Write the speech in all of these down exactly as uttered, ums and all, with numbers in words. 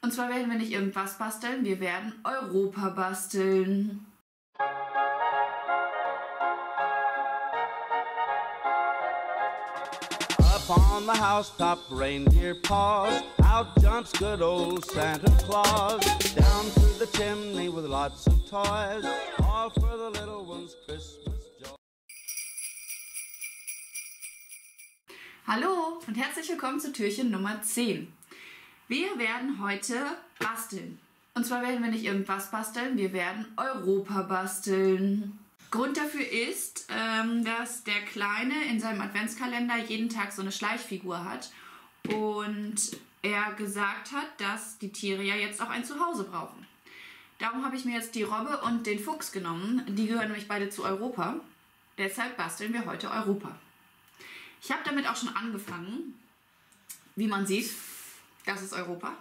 Und zwar werden wir nicht irgendwas basteln, wir werden Europa basteln. Up on the housetop, reindeer paws. Out jumps good old Santa Claus. Down through the chimney with lots of toys. All for the little ones' Christmas joy. Hallo und herzlich willkommen zu Türchen Nummer zehn. Wir werden heute basteln. Und zwar werden wir nicht irgendwas basteln, wir werden Europa basteln. Grund dafür ist, ähm, dass der Kleine in seinem Adventskalender jeden Tag so eine Schleichfigur hat und er gesagt hat, dass die Tiere ja jetzt auch ein Zuhause brauchen. Darum habe ich mir jetzt die Robbe und den Fuchs genommen. Die gehören nämlich beide zu Europa. Deshalb basteln wir heute Europa. Ich habe damit auch schon angefangen. Wie man sieht, das ist Europa.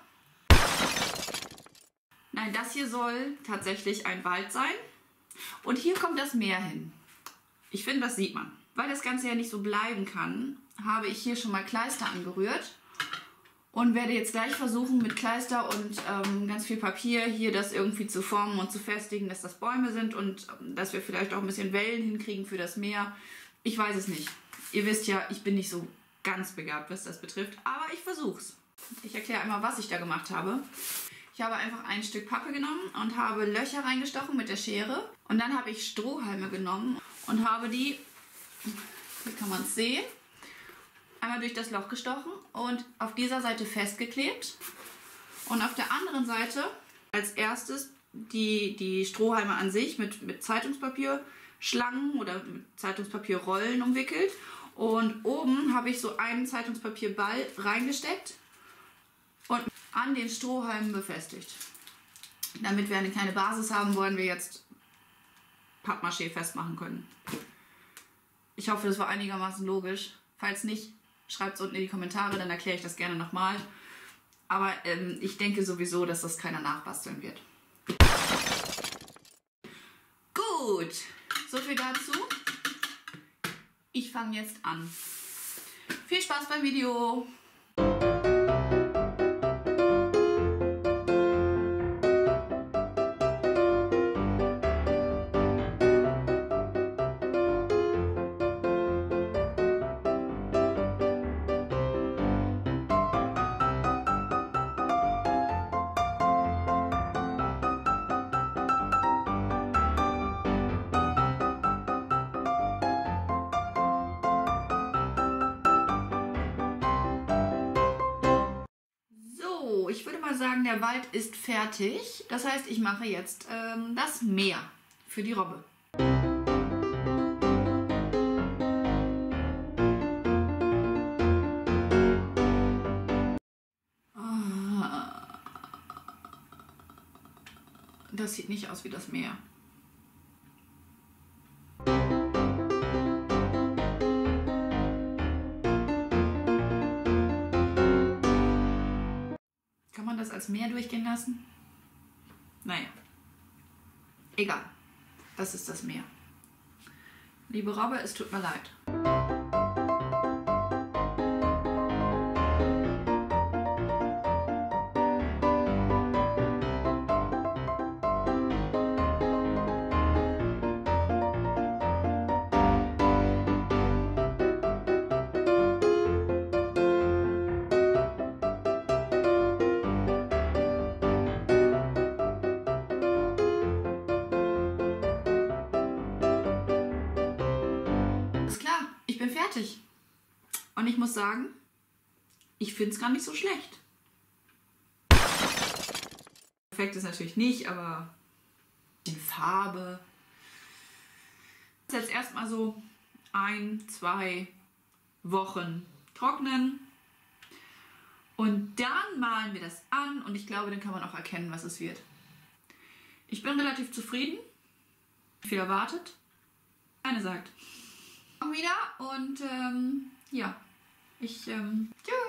Nein, das hier soll tatsächlich ein Wald sein. Und hier kommt das Meer hin. Ich finde, das sieht man. Weil das Ganze ja nicht so bleiben kann, habe ich hier schon mal Kleister angerührt. Und werde jetzt gleich versuchen, mit Kleister und ähm, ganz viel Papier hier das irgendwie zu formen und zu festigen, dass das Bäume sind und ähm, dass wir vielleicht auch ein bisschen Wellen hinkriegen für das Meer. Ich weiß es nicht. Ihr wisst ja, ich bin nicht so ganz begabt, was das betrifft, aber ich versuch's. Ich erkläre einmal, was ich da gemacht habe. Ich habe einfach ein Stück Pappe genommen und habe Löcher reingestochen mit der Schere. Und dann habe ich Strohhalme genommen und habe die, hier kann man es sehen, einmal durch das Loch gestochen und auf dieser Seite festgeklebt. Und auf der anderen Seite als erstes die, die Strohhalme an sich mit, mit Zeitungspapierschlangen oder mit Zeitungspapierrollen umwickelt. Und oben habe ich so einen Zeitungspapierball reingesteckt und an den Strohhalmen befestigt. Damit wir eine kleine Basis haben, wollen wir jetzt Pappmaché festmachen können. Ich hoffe, das war einigermaßen logisch. Falls nicht, schreibt es unten in die Kommentare, dann erkläre ich das gerne nochmal. Aber ähm, ich denke sowieso, dass das keiner nachbasteln wird. Gut, so viel dazu. Ich fange jetzt an. Viel Spaß beim Video! Ich würde mal sagen, der Wald ist fertig. Das heißt, ich mache jetzt ähm, das Meer für die Robbe. Das sieht nicht aus wie das Meer. Kann man das als Meer durchgehen lassen? Naja. Egal. Das ist das Meer. Liebe Robbe, es tut mir leid. Ich bin fertig. Und ich muss sagen, ich finde es gar nicht so schlecht. Perfekt ist natürlich nicht, aber die Farbe. Jetzt erstmal so ein, zwei Wochen trocknen. Und dann malen wir das an und ich glaube, dann kann man auch erkennen, was es wird. Ich bin relativ zufrieden. Viel erwartet. Eine sagt. Wieder und ähm, ja, ich ähm, tschüss.